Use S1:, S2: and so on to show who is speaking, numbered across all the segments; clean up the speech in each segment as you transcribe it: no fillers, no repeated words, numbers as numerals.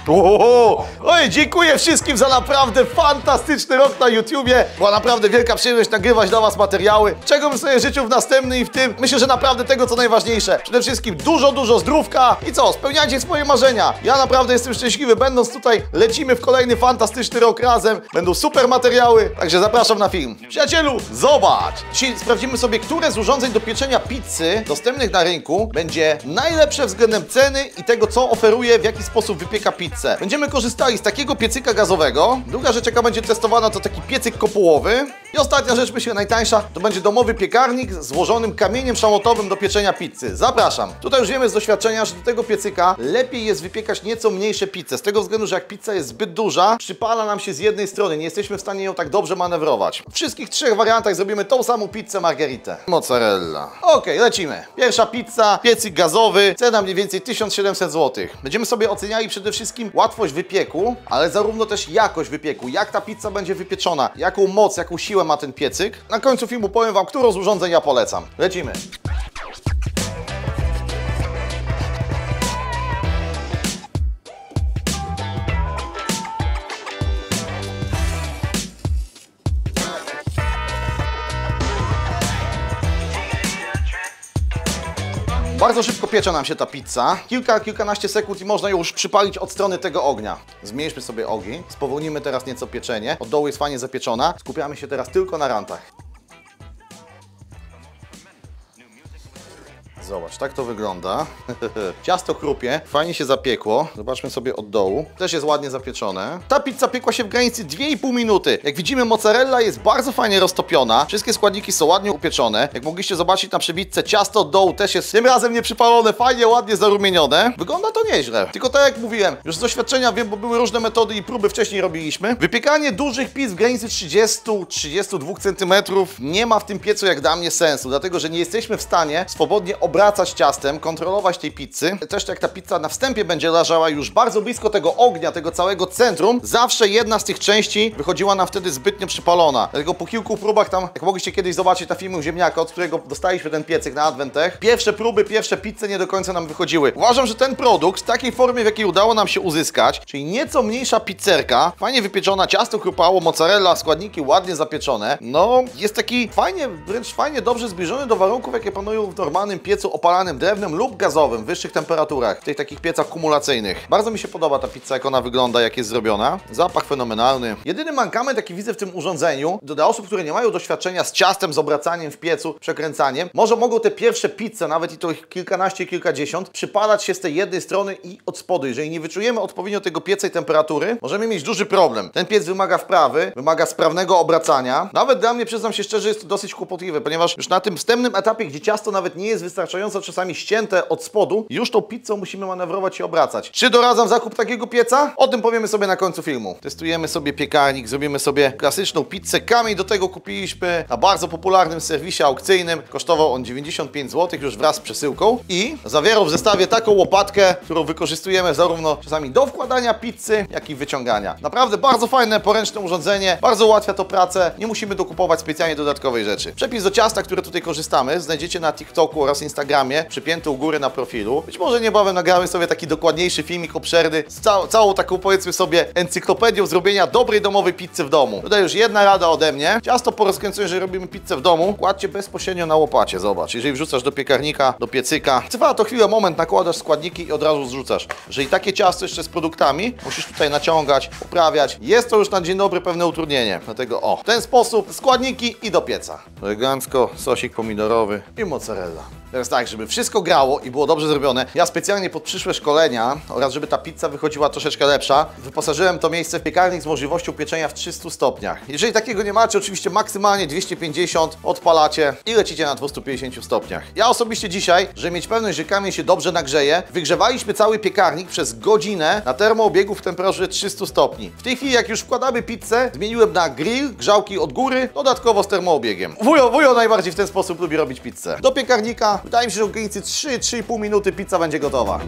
S1: Oj, dziękuję wszystkim za naprawdę fantastyczny rok na YouTubie. Była naprawdę wielka przyjemność nagrywać dla was materiały. Czego bym sobie życzył w następnym i w tym? Myślę, że naprawdę tego, co najważniejsze. Przede wszystkim dużo zdrówka i co? Spełniajcie swoje marzenia. Ja naprawdę jestem szczęśliwy, będąc tutaj. Lecimy w kolejny fantastyczny rok razem. Będą super materiały, także zapraszam na film. Przyjacielu, zobacz! Dzisiaj sprawdzimy sobie, które z urządzeń do pieczenia pizzy dostępnych na rynku będzie najlepsze względem ceny i tego, co oferuje, w jaki sposób wypieka pizzę. Będziemy korzystali z takiego piecyka gazowego. Druga rzecz, jaka będzie testowana, to taki piecyk kopułowy. I ostatnia rzecz, myślę najtańsza, to będzie domowy piekarnik z złożonym kamieniem szamotowym do pieczenia pizzy. Zapraszam. Tutaj już wiemy z doświadczenia, że do tego piecyka lepiej jest wypiekać nieco mniejsze pizze. Z tego względu, że jak pizza jest zbyt duża, przypala nam się z jednej strony. Nie jesteśmy w stanie ją tak dobrze manewrować. W wszystkich trzech wariantach zrobimy tą samą pizzę margheritę. Mozzarella. Okej, lecimy. Pierwsza pizza, piecyk gazowy, cena mniej więcej 1700 zł. Będziemy sobie oceniali przede wszystkim łatwość wypieku, ale zarówno też jakość wypieku. Jak ta pizza będzie wypieczona, jaką moc, jaką siłę ma ten piecyk. Na końcu filmu powiem wam, którą z urządzeń ja polecam. Lecimy. Bardzo szybko piecze nam się ta pizza. Kilkanaście sekund i można ją już przypalić od strony tego ognia. Zmniejszmy sobie ogień, spowolnimy teraz nieco pieczenie. Od dołu jest fajnie zapieczona. Skupiamy się teraz tylko na rantach. Zobacz, tak to wygląda. Ciasto chrupie, fajnie się zapiekło. Zobaczmy sobie od dołu. Też jest ładnie zapieczone. Ta pizza piekła się w granicy 2,5 minuty. Jak widzimy, mozzarella jest bardzo fajnie roztopiona. Wszystkie składniki są ładnie upieczone. Jak mogliście zobaczyć na przebitce, ciasto od dołu też jest tym razem nieprzypalone, fajnie, ładnie zarumienione. Wygląda to nieźle. Tylko tak jak mówiłem, już z doświadczenia wiem, bo były różne metody i próby wcześniej robiliśmy. Wypiekanie dużych pizz w granicy 30-32 cm nie ma w tym piecu jak dla mnie sensu, dlatego że nie jesteśmy w stanie swobodnie obracać ciastem, kontrolować tej pizzy. Też jak ta pizza na wstępie będzie leżała już bardzo blisko tego ognia, tego całego centrum, zawsze jedna z tych części wychodziła nam wtedy zbytnio przypalona. Dlatego po kilku próbach tam, jak mogliście kiedyś zobaczyć na filmu ziemniaka, od którego dostaliśmy ten piecyk na Adventech, pierwsze próby, pierwsze pizze nie do końca nam wychodziły. Uważam, że ten produkt w takiej formie, w jakiej udało nam się uzyskać, czyli nieco mniejsza pizzerka, fajnie wypieczona, ciasto chrupało, mozzarella, składniki ładnie zapieczone, no jest taki fajnie, wręcz fajnie dobrze zbliżony do warunków, jakie panują w normalnym piecu opalanym drewnem lub gazowym w wyższych temperaturach, w tych takich piecach kumulacyjnych. Bardzo mi się podoba ta pizza, jak ona wygląda, jak jest zrobiona. Zapach fenomenalny. Jedyny mankament, jaki widzę w tym urządzeniu, dla osób, które nie mają doświadczenia z ciastem, z obracaniem w piecu, przekręcaniem, może mogą te pierwsze pizze, nawet i to ich kilkanaście, kilkadziesiąt, przypalać się z tej jednej strony i od spodu. Jeżeli nie wyczujemy odpowiednio tego pieca i temperatury, możemy mieć duży problem. Ten piec wymaga wprawy, wymaga sprawnego obracania. Nawet dla mnie, przyznam się szczerze, jest to dosyć kłopotliwe, ponieważ już na tym wstępnym etapie, gdzie ciasto nawet nie jest wystarczająco czasami ścięte od spodu, już tą pizzą musimy manewrować i obracać. Czy doradzam zakup takiego pieca? O tym powiemy sobie na końcu filmu. Testujemy sobie piekarnik, zrobimy sobie klasyczną pizzę. Kamień do tego kupiliśmy na bardzo popularnym serwisie aukcyjnym. Kosztował on 95 zł już wraz z przesyłką i zawierał w zestawie taką łopatkę, którą wykorzystujemy zarówno czasami do wkładania pizzy, jak i wyciągania. Naprawdę bardzo fajne, poręczne urządzenie, bardzo ułatwia to pracę, nie musimy dokupować specjalnie dodatkowej rzeczy. Przepis do ciasta, które tutaj korzystamy, znajdziecie na TikToku oraz Instagramie, przypięty u góry na profilu. Być może niebawem nagramy sobie taki dokładniejszy filmik obszerny z całą taką, powiedzmy sobie, encyklopedią zrobienia dobrej domowej pizzy w domu. Tutaj już jedna rada ode mnie. Ciasto po rozkręceniu, jeżeli robimy pizzę w domu, kładźcie bezpośrednio na łopacie. Zobacz, jeżeli wrzucasz do piekarnika, do piecyka, trwa to chwilę, moment, nakładasz składniki i od razu zrzucasz. Jeżeli takie ciasto jeszcze z produktami, musisz tutaj naciągać, poprawiać. Jest to już na dzień dobry pewne utrudnienie. Dlatego w ten sposób składniki i do pieca. Elegancko, sosik pomidorowy i mozzarella. Teraz tak, żeby wszystko grało i było dobrze zrobione, ja specjalnie pod przyszłe szkolenia oraz żeby ta pizza wychodziła troszeczkę lepsza, wyposażyłem to miejsce w piekarnik z możliwością pieczenia w 300 stopniach. Jeżeli takiego nie macie, oczywiście maksymalnie 250 odpalacie i lecicie na 250 stopniach. Ja osobiście dzisiaj, żeby mieć pewność, że kamień się dobrze nagrzeje, wygrzewaliśmy cały piekarnik przez godzinę na termoobiegu w temperaturze 300 stopni. W tej chwili, jak już wkładamy pizzę, zmieniłem na grill, grzałki od góry, dodatkowo z termoobiegiem. Wujo najbardziej w ten sposób lubi robić pizzę. Do piekarnika, wydaje mi się, że w granicy 3-3,5 minuty pizza będzie gotowa.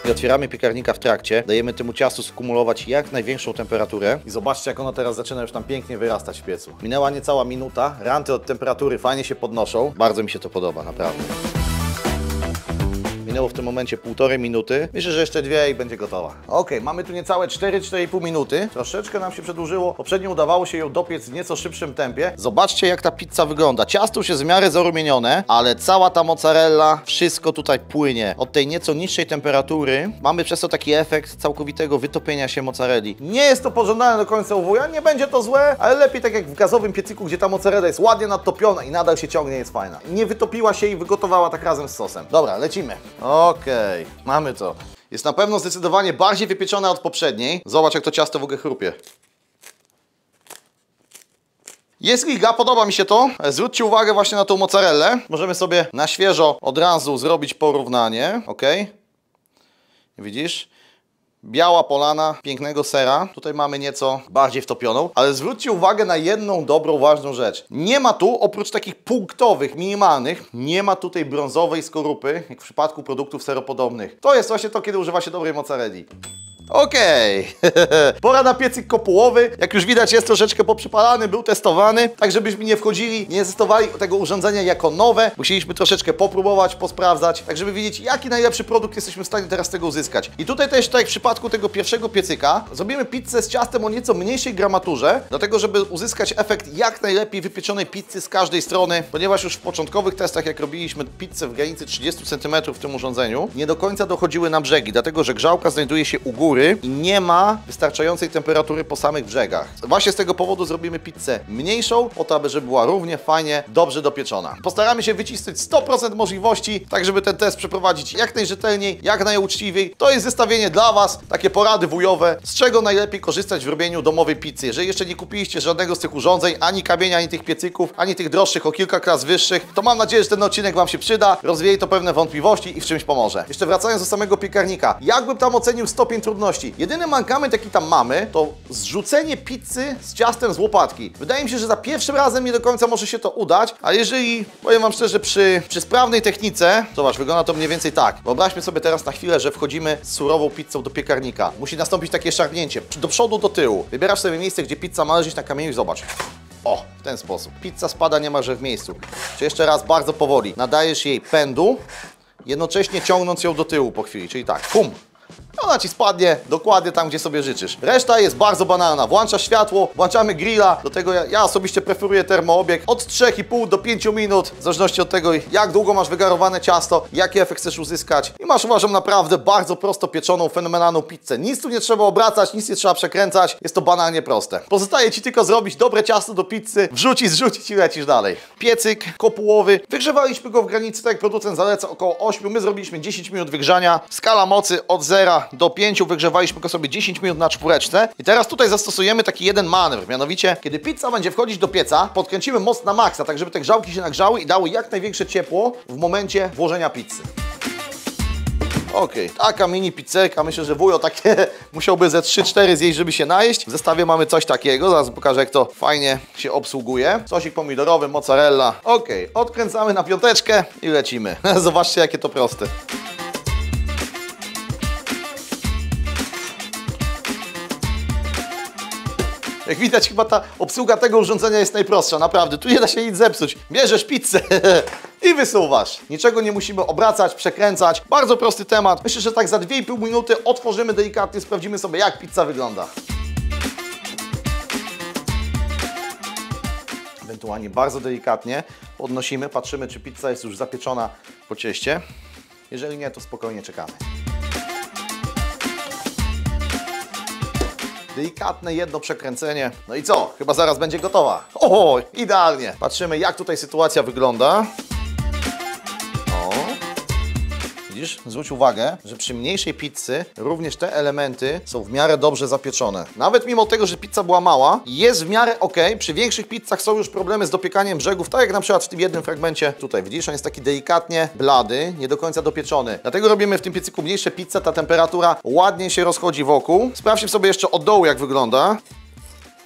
S1: Nie otwieramy piekarnika w trakcie, dajemy temu ciastu skumulować jak największą temperaturę i zobaczcie, jak ono teraz zaczyna już tam pięknie wyrastać w piecu. Minęła niecała minuta, ranty od temperatury fajnie się podnoszą. Bardzo mi się to podoba, naprawdę. Minęło w tym momencie 1,5 minuty. Myślę, że jeszcze 2 i będzie gotowa. Ok, mamy tu niecałe 4-4,5 minuty. Troszeczkę nam się przedłużyło. Poprzednio udawało się ją dopiec w nieco szybszym tempie. Zobaczcie, jak ta pizza wygląda. Ciasto już jest w miarę zarumienione, ale cała ta mozzarella, wszystko tutaj płynie. Od tej nieco niższej temperatury mamy przez to taki efekt całkowitego wytopienia się mozzarelli. Nie jest to pożądane do końca UW, nie będzie to złe, ale lepiej tak jak w gazowym piecyku, gdzie ta mozzarella jest ładnie nadtopiona i nadal się ciągnie, jest fajna. Nie wytopiła się i wygotowała tak razem z sosem. Dobra, lecimy. Okej, mamy to. Jest na pewno zdecydowanie bardziej wypieczone od poprzedniej. Zobacz, jak to ciasto w ogóle chrupie. Jest giga, podoba mi się to. Zwróćcie uwagę właśnie na tą mozzarellę. Możemy sobie na świeżo od razu zrobić porównanie. Ok? Widzisz? Biała polana pięknego sera. Tutaj mamy nieco bardziej wtopioną, ale zwróćcie uwagę na jedną dobrą, ważną rzecz. Nie ma tu, oprócz takich punktowych, minimalnych, nie ma tutaj brązowej skorupy, jak w przypadku produktów seropodobnych. To jest właśnie to, kiedy używa się dobrej mozzarelli. Okej, pora na piecyk kopułowy. Jak już widać, jest troszeczkę poprzypalany, był testowany. Tak żebyśmy nie wchodzili, nie testowali tego urządzenia jako nowe. Musieliśmy troszeczkę popróbować, posprawdzać, tak żeby wiedzieć, jaki najlepszy produkt jesteśmy w stanie teraz z tego uzyskać. I tutaj też, tak jak w przypadku tego pierwszego piecyka, zrobimy pizzę z ciastem o nieco mniejszej gramaturze, dlatego żeby uzyskać efekt jak najlepiej wypieczonej pizzy z każdej strony, ponieważ już w początkowych testach, jak robiliśmy pizzę w granicy 30 cm w tym urządzeniu, nie do końca dochodziły na brzegi, dlatego że grzałka znajduje się u góry i nie ma wystarczającej temperatury po samych brzegach. Właśnie z tego powodu zrobimy pizzę mniejszą, po to, żeby była równie fajnie, dobrze dopieczona. Postaramy się wycisnąć 100% możliwości, tak żeby ten test przeprowadzić jak najrzetelniej, jak najuczciwiej. To jest zestawienie dla Was, takie porady wujowe, z czego najlepiej korzystać w robieniu domowej pizzy. Jeżeli jeszcze nie kupiliście żadnego z tych urządzeń, ani kamienia, ani tych piecyków, ani tych droższych o kilka klas wyższych, to mam nadzieję, że ten odcinek Wam się przyda, rozwieje to pewne wątpliwości i w czymś pomoże. Jeszcze wracając do samego piekarnika, jakbym tam ocenił stopień trudności? Jedyny mankament, jaki tam mamy, to zrzucenie pizzy z ciastem z łopatki. Wydaje mi się, że za pierwszym razem nie do końca może się to udać, a jeżeli, powiem Wam szczerze, przy sprawnej technice, zobacz, wygląda to mniej więcej tak. Wyobraźmy sobie teraz na chwilę, że wchodzimy z surową pizzą do piekarnika. Musi nastąpić takie szarpnięcie, do przodu, do tyłu. Wybierasz sobie miejsce, gdzie pizza ma leżeć na kamieniu i zobacz. O, w ten sposób. Pizza spada niemalże w miejscu. Czy jeszcze raz bardzo powoli. Nadajesz jej pędu, jednocześnie ciągnąc ją do tyłu po chwili, czyli tak, pum. Ona Ci spadnie dokładnie tam, gdzie sobie życzysz. Reszta jest bardzo banalna. Włączasz światło, włączamy grilla. Do tego ja osobiście preferuję termoobieg od 3,5 do 5 minut, w zależności od tego, jak długo masz wygarowane ciasto, jaki efekt chcesz uzyskać. I masz, uważam, naprawdę bardzo prosto pieczoną, fenomenalną pizzę. Nic tu nie trzeba obracać, nic nie trzeba przekręcać. Jest to banalnie proste. Pozostaje Ci tylko zrobić dobre ciasto do pizzy, wrzucić, zrzucić i lecisz dalej. Piecyk kopułowy. Wygrzewaliśmy go w granicy, tak jak producent zaleca, około 8. My zrobiliśmy 10 minut wygrzania. Skala mocy od 0 do 5, wygrzewaliśmy go sobie 10 minut na czwóreczce. I teraz tutaj zastosujemy taki jeden manewr, mianowicie, kiedy pizza będzie wchodzić do pieca, podkręcimy moc na maksa, tak żeby te grzałki się nagrzały i dały jak największe ciepło w momencie włożenia pizzy. Okej, taka mini pizzerka, myślę, że wujo takie musiałby ze 3-4 zjeść, żeby się najeść. W zestawie mamy coś takiego, zaraz pokażę, jak to fajnie się obsługuje. Sosik pomidorowy, mozzarella. Okej, odkręcamy na piąteczkę i lecimy. Zobaczcie, jakie to proste. Jak widać, chyba ta obsługa tego urządzenia jest najprostsza, naprawdę. Tu nie da się nic zepsuć. Bierzesz pizzę i wysuwasz. Niczego nie musimy obracać, przekręcać. Bardzo prosty temat. Myślę, że tak za 2,5 minuty otworzymy delikatnie, sprawdzimy sobie, jak pizza wygląda. Ewentualnie bardzo delikatnie podnosimy, patrzymy, czy pizza jest już zapieczona po cieście. Jeżeli nie, to spokojnie czekamy. Delikatne jedno przekręcenie. No i co? Chyba zaraz będzie gotowa. O, idealnie. Patrzymy, jak tutaj sytuacja wygląda. O. Widzisz? Zwróć uwagę, że przy mniejszej pizzy również te elementy są w miarę dobrze zapieczone. Nawet mimo tego, że pizza była mała, jest w miarę ok. Przy większych pizzach są już problemy z dopiekaniem brzegów, tak jak na przykład w tym jednym fragmencie tutaj. Widzisz, on jest taki delikatnie blady, nie do końca dopieczony. Dlatego robimy w tym piecyku mniejsze pizze, ta temperatura ładnie się rozchodzi wokół. Sprawdźmy sobie jeszcze od dołu, jak wygląda.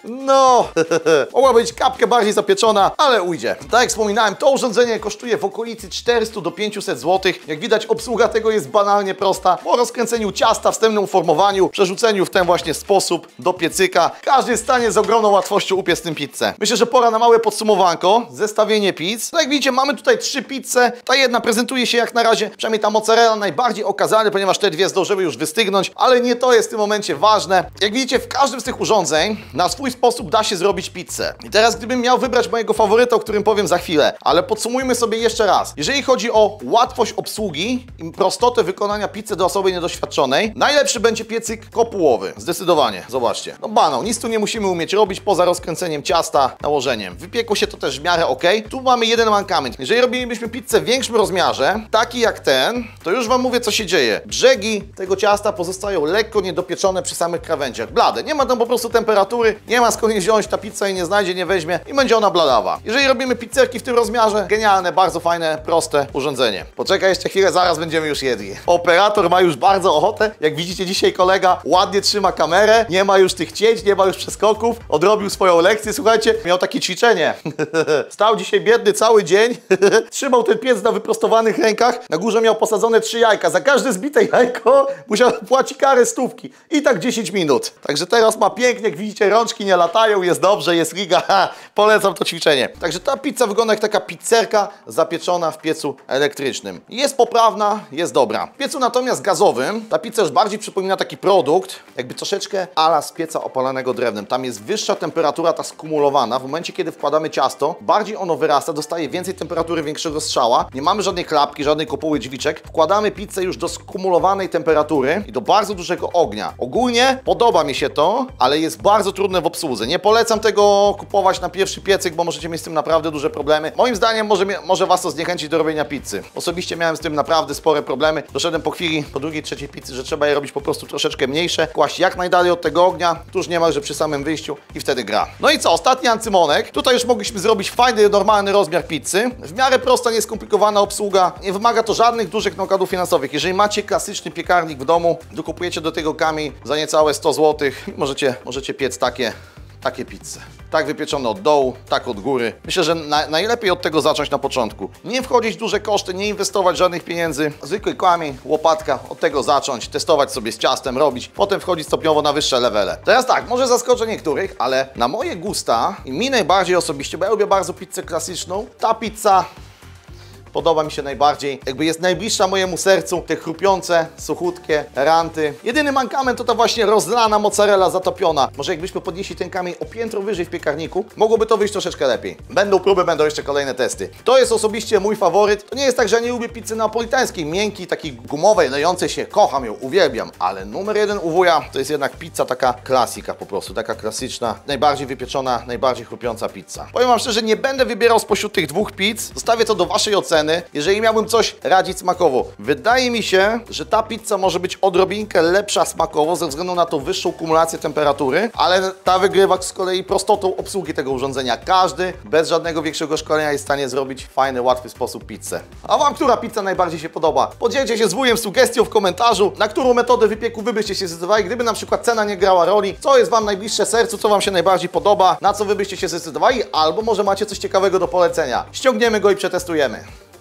S1: No, mogła być kapkę bardziej zapieczona, ale ujdzie. Tak jak wspominałem, to urządzenie kosztuje w okolicy 400 do 500 zł. Jak widać, obsługa tego jest banalnie prosta. Po rozkręceniu ciasta, wstępnym uformowaniu, przerzuceniu w ten właśnie sposób do piecyka, każdy jest w stanie z ogromną łatwością upiec tym pizzę. Myślę, że pora na małe podsumowanko, zestawienie pizz. Tak jak widzicie, mamy tutaj 3 pizze. Ta jedna prezentuje się jak na razie, przynajmniej ta mozzarella najbardziej okazale, ponieważ te dwie zdążyły już wystygnąć, ale nie to jest w tym momencie ważne. Jak widzicie, w każdym z tych urządzeń na swój sposób da się zrobić pizzę. I teraz gdybym miał wybrać mojego faworyta, o którym powiem za chwilę, ale podsumujmy sobie jeszcze raz. Jeżeli chodzi o łatwość obsługi i prostotę wykonania pizzy do osoby niedoświadczonej, najlepszy będzie piecyk kopułowy. Zdecydowanie. Zobaczcie. No banał, nic tu nie musimy umieć robić poza rozkręceniem ciasta, nałożeniem. Wypiekło się to też w miarę ok. Tu mamy jeden mankament. Jeżeli robilibyśmy pizzę w większym rozmiarze, taki jak ten, to już Wam mówię, co się dzieje. Brzegi tego ciasta pozostają lekko niedopieczone przy samych krawędziach. Blade. Nie ma tam po prostu temperatury, nie ma skąd jej wziąć, ta pizza jej nie znajdzie, nie weźmie i będzie ona bladawa. Jeżeli robimy pizzerki w tym rozmiarze, genialne, bardzo fajne, proste urządzenie. Poczekaj jeszcze chwilę, zaraz będziemy już jedli. Operator ma już bardzo ochotę. Jak widzicie, dzisiaj kolega ładnie trzyma kamerę, nie ma już tych cięć, nie ma już przeskoków, odrobił swoją lekcję. Słuchajcie, miał takie ćwiczenie. Stał dzisiaj biedny cały dzień, trzymał ten piec na wyprostowanych rękach, na górze miał posadzone 3 jajka. Za każde zbite jajko musiał płacić karę stówki. I tak 10 minut. Także teraz ma pięknie, jak widzicie, rączki nie latają, jest dobrze, jest liga. Polecam to ćwiczenie. Także ta pizza wygląda jak taka pizzerka zapieczona w piecu elektrycznym. Jest poprawna, jest dobra. W piecu natomiast gazowym ta pizza już bardziej przypomina taki produkt, jakby troszeczkę ala z pieca opalanego drewnem. Tam jest wyższa temperatura, ta skumulowana. W momencie, kiedy wkładamy ciasto, bardziej ono wyrasta, dostaje więcej temperatury, większego strzała. Nie mamy żadnej klapki, żadnej kopuły drzwiczek. Wkładamy pizzę już do skumulowanej temperatury i do bardzo dużego ognia. Ogólnie podoba mi się to, ale jest bardzo trudne w obsłudze. Nie polecam tego kupować na pierwszy piecyk, bo możecie mieć z tym naprawdę duże problemy. Moim zdaniem może Was to zniechęcić do robienia pizzy. Osobiście miałem z tym naprawdę spore problemy. Doszedłem po chwili, po drugiej, trzeciej pizzy, że trzeba je robić po prostu troszeczkę mniejsze, kłaść jak najdalej od tego ognia, tuż niemalże przy samym wyjściu i wtedy gra. No i co, ostatni ancymonek. Tutaj już mogliśmy zrobić fajny, normalny rozmiar pizzy. W miarę prosta, nieskomplikowana obsługa. Nie wymaga to żadnych dużych nakładów finansowych. Jeżeli macie klasyczny piekarnik w domu, dokupujecie do tego kamień za niecałe 100 zł, możecie piec takie pizze. Tak wypieczone od dołu, tak od góry. Myślę, że najlepiej od tego zacząć na początku. Nie wchodzić w duże koszty, nie inwestować żadnych pieniędzy. Zwykły kamień, łopatka, od tego zacząć, testować sobie z ciastem, robić. Potem wchodzić stopniowo na wyższe levele. Teraz tak, może zaskoczę niektórych, ale na moje gusta i mi najbardziej osobiście, bo ja lubię bardzo pizzę klasyczną, ta pizza podoba mi się najbardziej, jakby jest najbliższa mojemu sercu, te chrupiące, suchutkie ranty. Jedyny mankament to ta właśnie rozlana mozzarella zatopiona. Może jakbyśmy podnieśli ten kamień o piętro wyżej w piekarniku, mogłoby to wyjść troszeczkę lepiej. Będą próby, będą jeszcze kolejne testy. To jest osobiście mój faworyt. To nie jest tak, że ja nie lubię pizzy napolitańskiej, miękkiej, takiej gumowej, lejącej się, kocham ją, uwielbiam, ale numer 1 u wuja to jest jednak pizza taka klasika po prostu, taka klasyczna, najbardziej wypieczona, najbardziej chrupiąca pizza. Powiem Wam szczerze, nie będę wybierał spośród tych dwóch pizz, zostawię to do Waszej oceny. Jeżeli miałbym coś radzić smakowo, wydaje mi się, że ta pizza może być odrobinkę lepsza smakowo ze względu na tą wyższą kumulację temperatury, ale ta wygrywa z kolei prostotą obsługi tego urządzenia. Każdy bez żadnego większego szkolenia jest w stanie zrobić w fajny, łatwy sposób pizzę. A Wam która pizza najbardziej się podoba? Podzielcie się z wujem sugestią w komentarzu, na którą metodę wypieku Wy byście się zdecydowali, gdyby na przykład cena nie grała roli, co jest Wam najbliższe sercu, co Wam się najbardziej podoba, na co Wy byście się zdecydowali, albo może macie coś ciekawego do polecenia. Ściągniemy go i przetestujemy.